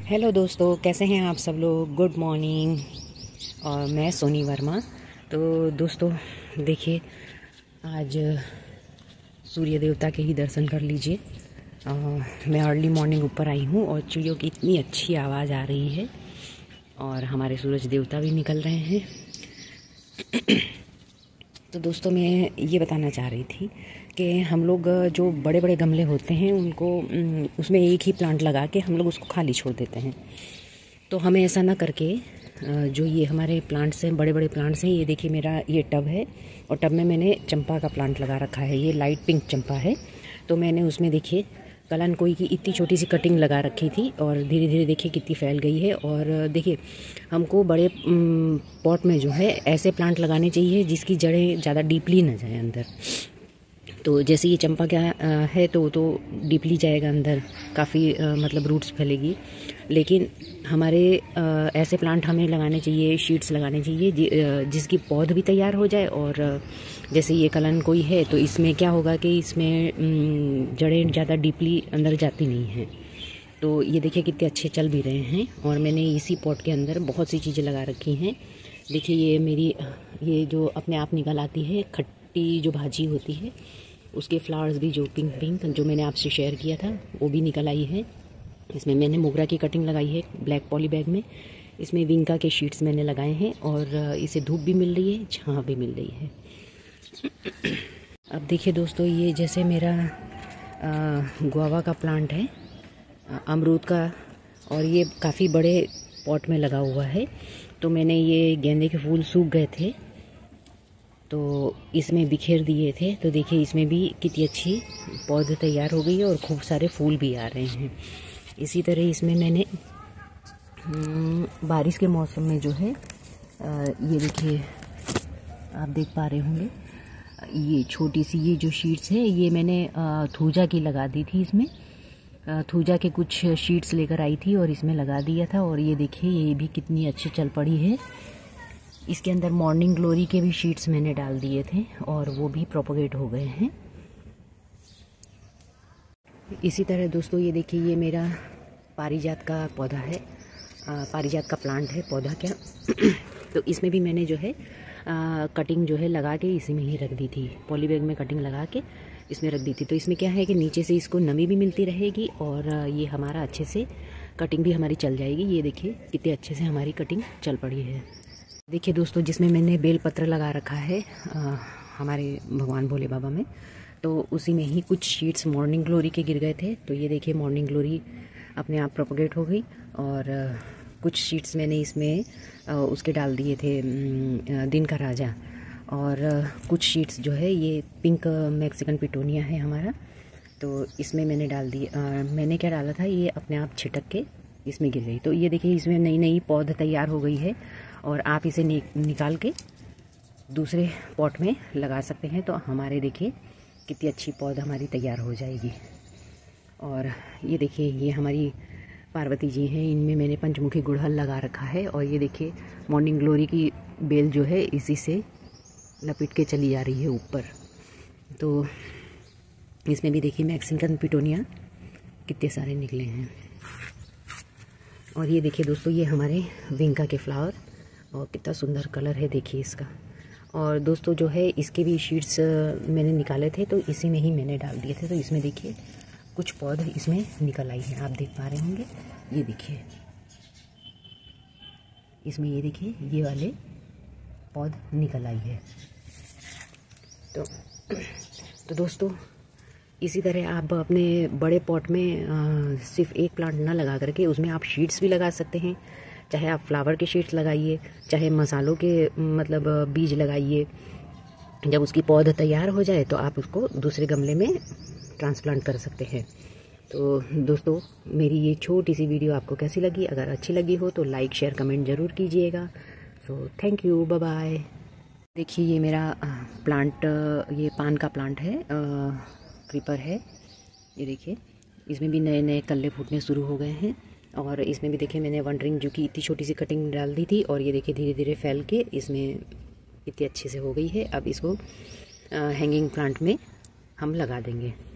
Hello दोस्तों, कैसे हैं आप सब लोग। Good morning. और मैं सोनी वर्मा। तो दोस्तों देखिए, आज सूर्य देवता के ही दर्शन कर लीजिए। मैं अर्ली मॉर्निंग ऊपर आई हूँ और चिड़ियों की इतनी अच्छी आवाज़ आ रही है और हमारे सूरज देवता भी निकल रहे हैं। तो दोस्तों मैं ये बताना चाह रही थी कि हम लोग जो बड़े बड़े गमले होते हैं उनको उसमें एक ही प्लांट लगा के हम लोग उसको खाली छोड़ देते हैं। तो हमें ऐसा ना करके जो ये हमारे प्लांट्स हैं, बड़े बड़े प्लांट्स हैं, ये देखिए मेरा ये टब है और टब में मैंने चंपा का प्लांट लगा रखा है। ये लाइट पिंक चंपा है। तो मैंने उसमें देखिए कलन कोई की इतनी छोटी सी कटिंग लगा रखी थी और धीरे धीरे देखिए कितनी फैल गई है। और देखिए हमको बड़े पॉट में जो है ऐसे प्लांट लगाने चाहिए जिसकी जड़ें ज़्यादा डीपली ना जाए अंदर। तो जैसे ये चंपा क्या है तो डीपली जाएगा अंदर, काफ़ी मतलब रूट्स फैलेगी। लेकिन हमारे ऐसे प्लांट हमें लगाने चाहिए, शीट्स लगाने चाहिए जिसकी पौध भी तैयार हो जाए। और जैसे ये कलन कोई है तो इसमें क्या होगा कि इसमें जड़ें ज़्यादा डीपली अंदर जाती नहीं हैं। तो ये देखिए कितने अच्छे चल भी रहे हैं। और मैंने इसी पॉट के अंदर बहुत सी चीज़ें लगा रखी हैं। देखिए ये मेरी ये जो अपने आप निकल आती है खट्टी जो भाजी होती है, उसके फ्लावर्स भी जो पिंक पिंक जो मैंने आपसे शेयर किया था वो भी निकल आई है। इसमें मैंने मोगरा की कटिंग लगाई है ब्लैक पॉली बैग में। इसमें विंका के शीट्स मैंने लगाए हैं और इसे धूप भी मिल रही है, छाँव भी मिल रही है। अब देखिए दोस्तों, ये जैसे मेरा गुआवा का प्लांट है, अमरूद का, और ये काफ़ी बड़े पॉट में लगा हुआ है। तो मैंने ये गेंदे के फूल सूख गए थे तो इसमें बिखेर दिए थे। तो देखिए इसमें भी कितनी अच्छी पौध तैयार हो गई है और खूब सारे फूल भी आ रहे हैं। इसी तरह इसमें मैंने बारिश के मौसम में जो है ये देखिए आप देख पा रहे होंगे, ये छोटी सी ये जो शीट्स है ये मैंने थूजा की लगा दी थी। इसमें थूजा के कुछ शीट्स लेकर आई थी और इसमें लगा दिया था। और ये देखिए ये भी कितनी अच्छी चल पड़ी है। इसके अंदर मॉर्निंग ग्लोरी के भी शीट्स मैंने डाल दिए थे और वो भी प्रोपोगेट हो गए हैं। इसी तरह दोस्तों ये देखिए ये मेरा पारिजात का पौधा है, पारिजात का प्लांट है, पौधा क्या। तो इसमें भी मैंने जो है कटिंग जो है लगा के इसी में ही रख दी थी, पॉली बैग में कटिंग लगा के इसमें रख दी थी। तो इसमें क्या है कि नीचे से इसको नमी भी मिलती रहेगी और ये हमारा अच्छे से कटिंग भी हमारी चल जाएगी। ये देखिए कितने अच्छे से हमारी कटिंग चल पड़ी है। देखिए दोस्तों, जिसमें मैंने बेलपत्र लगा रखा है हमारे भगवान भोले बाबा में, तो उसी में ही कुछ शीट्स मॉर्निंग ग्लोरी के गिर गए थे। तो ये देखिए मॉर्निंग ग्लोरी अपने आप प्रोपोगेट हो गई। और कुछ शीट्स मैंने इसमें उसके डाल दिए थे दिन का राजा। और कुछ शीट्स जो है ये पिंक मैक्सिकन पिटोनिया है हमारा, तो इसमें मैंने डाल दी। मैंने क्या डाला था, ये अपने आप छिटक के इसमें गिर गई। तो ये देखिए इसमें नई नई पौध तैयार हो गई है और आप इसे निकाल के दूसरे पॉट में लगा सकते हैं। तो हमारे देखिए कितनी अच्छी पौध हमारी तैयार हो जाएगी। और ये देखिए ये हमारी पार्वती जी हैं, इनमें मैंने पंचमुखी गुड़हल लगा रखा है। और ये देखिए मॉर्निंग ग्लोरी की बेल जो है इसी से लपेट के चली जा रही है ऊपर। तो इसमें भी देखिए मैक्सिकन पिटोनिया कितने सारे निकले हैं। और ये देखिए दोस्तों ये हमारे विंका के फ्लावर और कितना सुंदर कलर है देखिए इसका। और दोस्तों जो है इसके भी शीट्स मैंने निकाले थे तो इसी में ही मैंने डाल दिए थे। तो इसमें देखिए कुछ पौध इसमें निकल आई हैं, आप देख पा रहे होंगे। ये देखिए इसमें ये देखिए ये वाले पौध निकल आई है। तो दोस्तों इसी तरह आप अपने बड़े पॉट में सिर्फ एक प्लांट ना लगा करके उसमें आप शीट्स भी लगा सकते हैं। चाहे आप फ्लावर के शीट्स लगाइए, चाहे मसालों के मतलब बीज लगाइए। जब उसकी पौध तैयार हो जाए तो आप उसको दूसरे गमले में ट्रांसप्लांट कर सकते हैं। तो दोस्तों मेरी ये छोटी सी वीडियो आपको कैसी लगी? अगर अच्छी लगी हो तो लाइक शेयर कमेंट ज़रूर कीजिएगा। So thank you, bye bye. देखिए ये मेरा प्लांट, ये पान का प्लांट है, क्रीपर है। ये देखिए इसमें भी नए नए कल्ले फूटने शुरू हो गए हैं। और इसमें भी देखिए मैंने वंडरिंग जो कि इतनी छोटी सी कटिंग डाल दी थी और ये देखिए धीरे धीरे फैल के इसमें इतनी अच्छे से हो गई है। अब इसको हैंगिंग प्लांट में हम लगा देंगे।